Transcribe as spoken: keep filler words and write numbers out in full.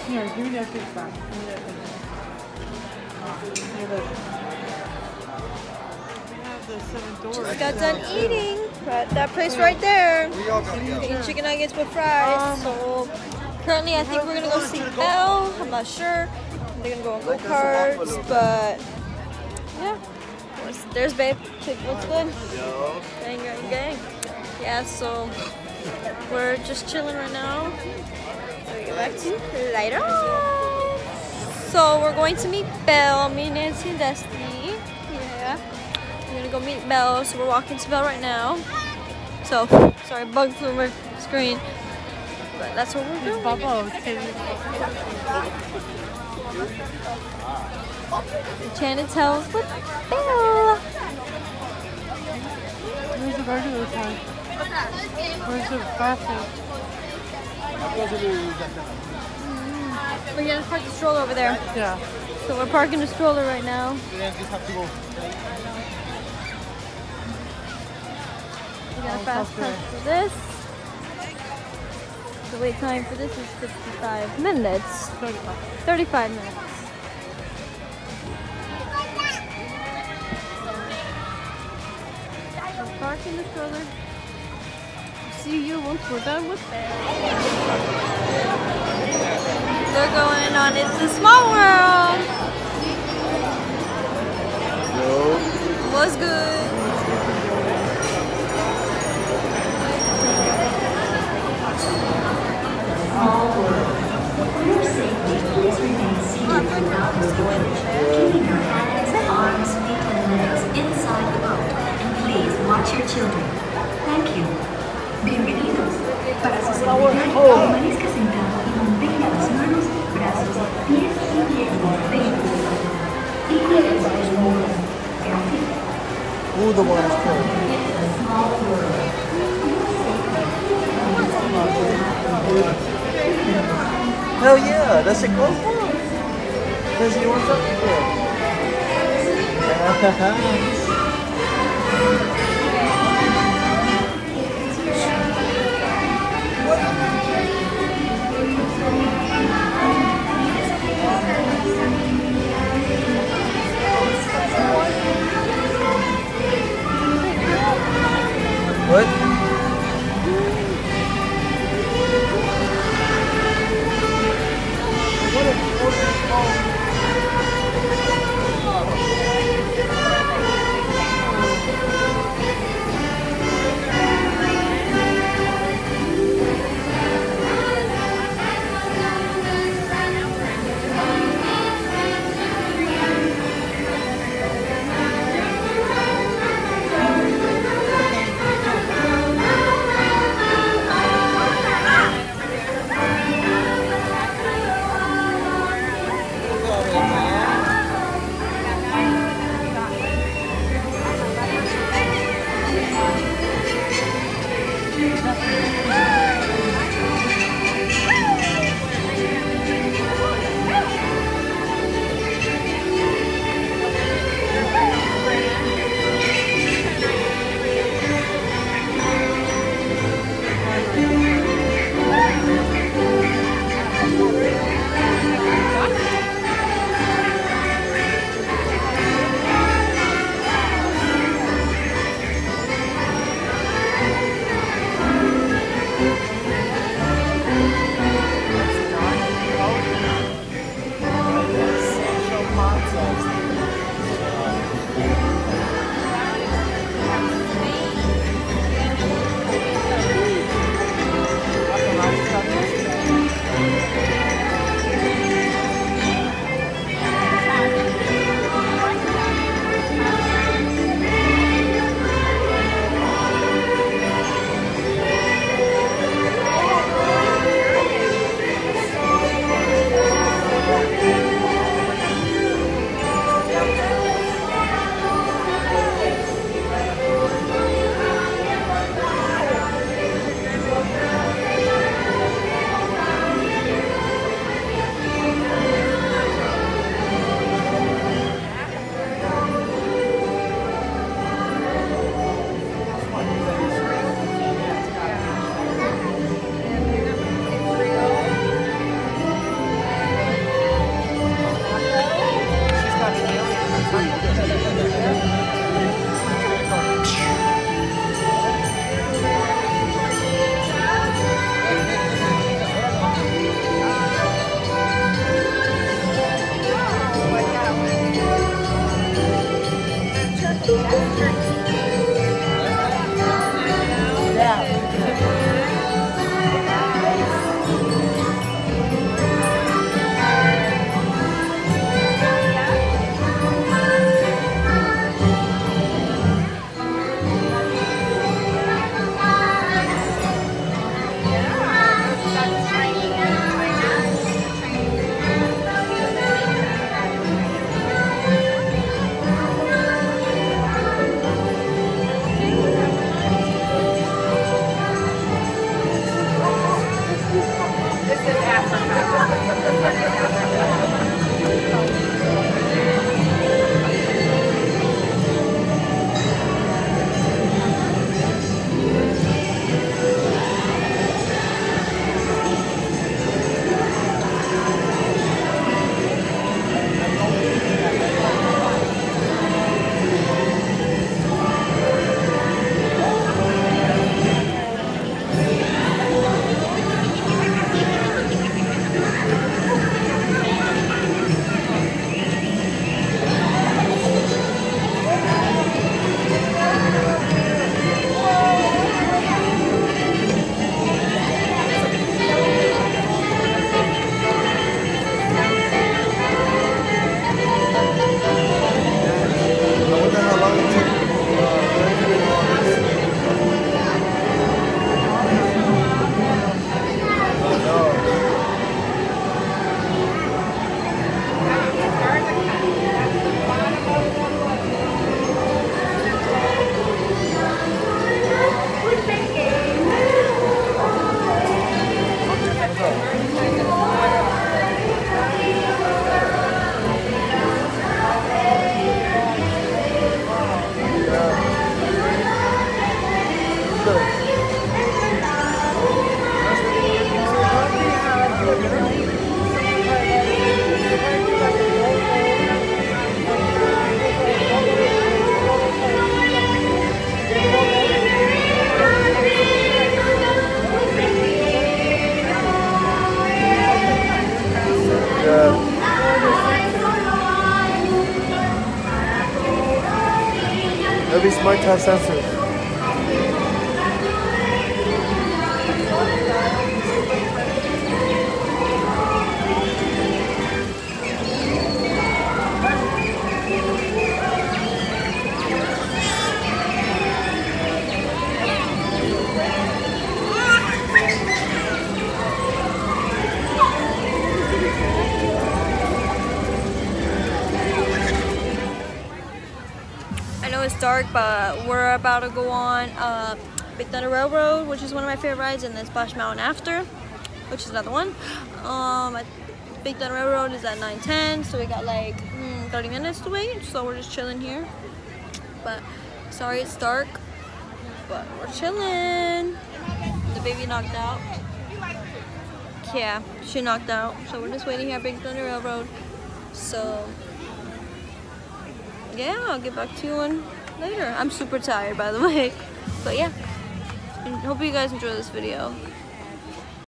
Here, give me that fish back. Give me that fish back. Here, look. We have the seven doors. Just got done eating. Right, that place right there. Eating chicken nuggets with fries. So currently, I think we're gonna go see Belle. I'm not sure. They're gonna go on go karts, but yeah. There's babe. What's good? Gang, gang, gang. Yeah. So we're just chilling right now. So we get back to you later. So we're going to meet Belle. Me, Nancy, and Destiny. Yeah. We're gonna go meet Belle. So we're walking to Belle right now. So sorry, bug flew on my screen. But that's what we're doing. Bubbles. Enchanted Tales with Belle. Where's the regular time? Where's the bathroom? We're gonna park the stroller over there. Yeah. So we're parking the stroller right now. We got a fast pass for this. The wait time for this is fifty-five minutes. thirty-five. thirty-five minutes. We're parking the stroller. See you once we're done with that. They're going on It's a Small World. Yo. What's good? For your safety, please remain seated throughout the voyage, keeping your hands, arms, feet, and legs inside the boat. And please watch your children. Thank you. Bienvenidos. Para su seguridad, permanezca sentado y mantenga las manos, brazos, pies y piernas dentro de la boca. Y cuídense de su mundo. Gracias. Ooh, the water's cold. It's a small world. Hell yeah, that's a cool. Does he want something? What? be smart to have sensors. It's dark, but we're about to go on uh, Big Thunder Railroad, which is one of my favorite rides, and then Splash Mountain after, which is another one. Um, Big Thunder Railroad is at nine ten, so we got like mm, thirty minutes to wait, so we're just chilling here. But sorry it's dark, but we're chilling. The baby knocked out. Yeah, she knocked out, so we're just waiting here at Big Thunder Railroad. So yeah, I'll get back to you on later. I'm super tired, by the way. But yeah, and hope you guys enjoy this video.